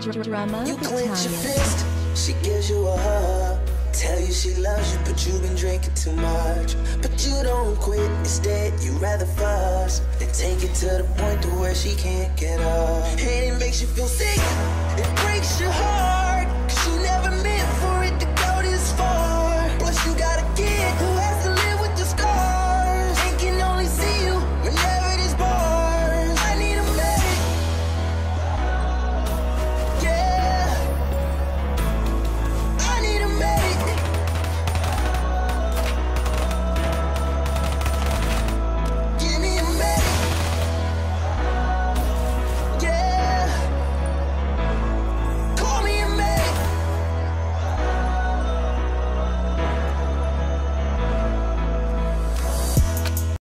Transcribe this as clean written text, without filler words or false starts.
Drama You clench your Italian. fist, she gives you a hug. Tell you she loves you, but you've been drinking too much. But you don't quit, instead you rather fuss than take it to the point to where she can't get up. And it makes you feel sick, it breaks your heart.